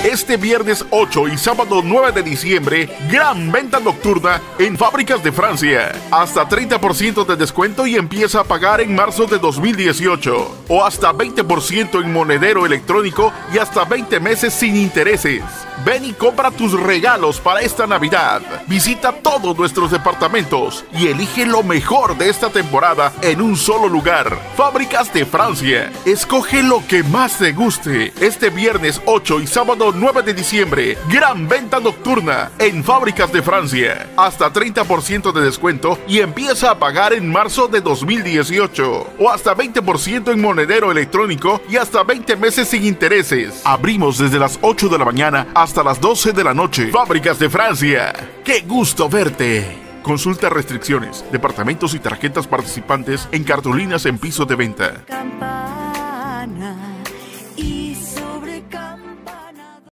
Este viernes 8 y sábado 9 de diciembre, gran venta nocturna en Fábricas de Francia. Hasta 30% de descuento y empieza a pagar en marzo de 2018. O hasta 20% en monedero electrónico y hasta 20 meses sin intereses. Ven y compra tus regalos para esta Navidad. Visita todos nuestros departamentos y elige lo mejor de esta temporada en un solo lugar. Fábricas de Francia. Escoge lo que más te guste. Este viernes 8 y sábado 9 de diciembre, gran venta nocturna en Fábricas de Francia. Hasta 30% de descuento y empieza a pagar en marzo de 2018. O hasta 20% en monedero electrónico y hasta 20 meses sin intereses. Abrimos desde las 8 de la mañana hasta las 12 de la noche. Fábricas de Francia. ¡Qué gusto verte! Consulta restricciones, departamentos y tarjetas participantes en cartulinas en piso de venta.